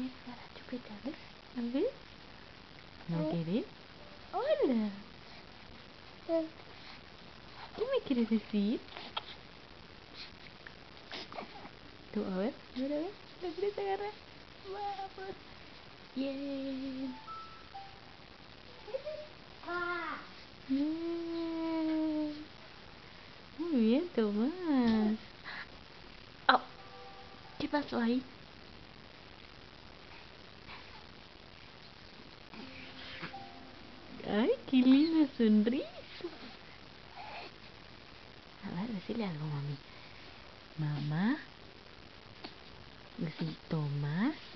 Agarra chupetales. A ver. ¿No quieres? Hola. ¿Qué me quieres decir? Tú, a ver. ¿Lo quieres agarrar? Vamos. Bien. Bien. Muy bien, Tomás. Oh, ¿qué pasó ahí? Ay, qué linda sonrisa. A ver, decirle algo, mami. Mamá. Decir, Tomás.